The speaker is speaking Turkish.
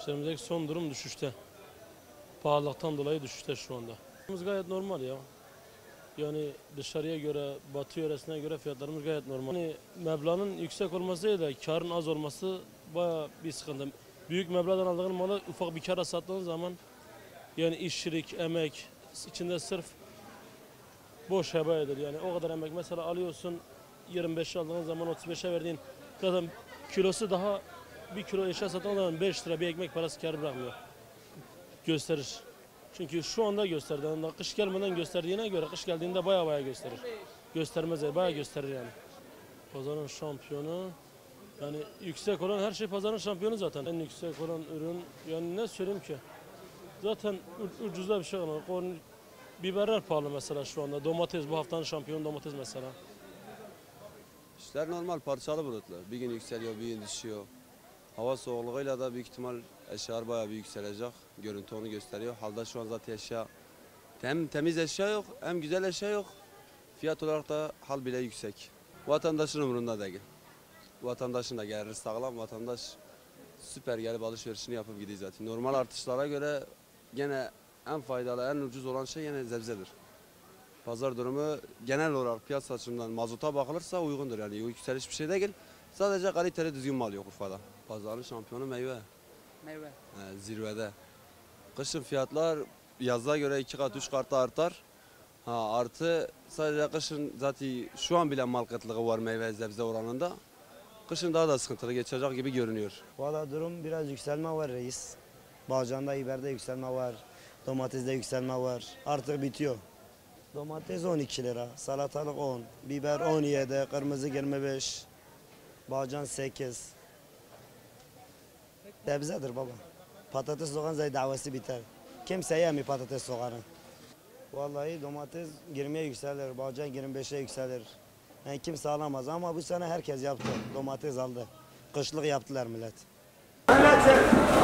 İşlerimizdeki son durum düşüşte. Pahalılıktan dolayı düşüşte şu anda. Gayet normal ya. Yani dışarıya göre, batı yöresine göre fiyatlarımız gayet normal. Yani meblağın yüksek olması değil de karın az olması bayağı bir sıkıntı. Büyük meblağdan aldığın malı ufak bir kâra sattığın zaman yani işçilik, emek içinde sırf boş heba edilir. Yani o kadar emek mesela alıyorsun 25 aldığın zaman 35'e verdiğin zaten kilosu daha bir kilo eşya satan zaman 5 lira bir ekmek parası kâr bırakmıyor. Gösterir. Çünkü şu anda gösterdi. Yani kış gelmeden gösterdiğine göre kış geldiğinde baya gösterir. Göstermez baya gösterir yani. Pazarın şampiyonu yani yüksek olan her şey pazarın şampiyonu zaten. En yüksek olan ürün yani ne söyleyeyim ki? Zaten ucuzda bir şey var. Biberler pahalı mesela şu anda. Domates bu haftanın şampiyonu domates mesela. İşler normal parçalı bulutlu. Bir gün yükseliyor, bir gün düşüyor. Hava soğukluğuyla da büyük ihtimal eşyalar bayağı bir yükselecek. Görüntü onu gösteriyor. Halde şu an zaten eşya hem temiz eşya yok hem güzel eşya yok. Fiyat olarak da hal bile yüksek. Vatandaşın umurunda değil. Vatandaşın da geliri sağlam. Vatandaş süper gelip alışverişini yapıp gidiyor zaten. Normal artışlara göre gene en faydalı, en ucuz olan şey yine sebzedir. Pazar durumu genel olarak piyasa açısından mazota bakılırsa uygundur. Yani yükseliş bir şey değil. Sadece kaliteli düzgün mal yok Urfa'da. Pazarın şampiyonu meyve. Meyve. Zirvede. Kışın fiyatlar yaza göre 2 kat 3 kat artar. Artı sadece kışın zaten şu an bile mal kıtlığı var meyve sebze oranında. Kışın daha da sıkıntılı geçecek gibi görünüyor. Valla durum biraz yükselme var reis. Bağcan'da, İber'de yükselme var. Domatesde yükselme var. Artık bitiyor. Domates 12 lira, salatalık 10, biber 17, kırmızı 25, Bağcan 8. Sebzedir baba. Patates soğan zaten davası biter. Kimse yemiyor patates soğanı. Vallahi domates 20'ye yükselir, Bağcan 25'e yükselir. Yani kimse alamaz ama bu sene herkes yaptı. Domates aldı. Kışlık yaptılar millet.